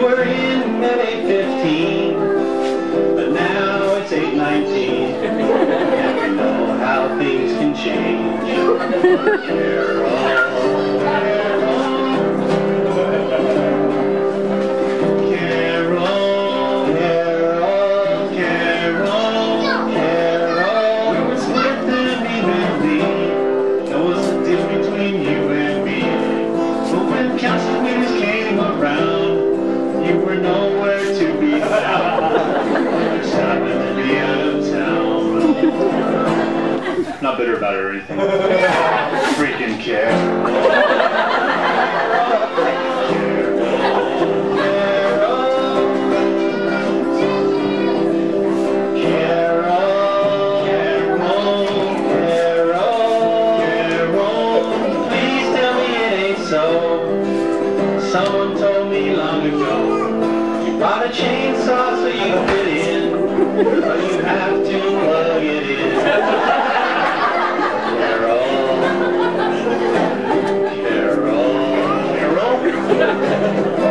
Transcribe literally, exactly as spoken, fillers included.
were in at eight fifteen, but now it's eight nineteen, and you know how things can change. Carol, not bitter about it or anything. Freakin Carrol. Carol, Carol, Carol. Please tell me it ain't so. Someone told me long ago, you bought a chainsaw so you fit in, but you have to plug it in. Carol, Carol, Carol.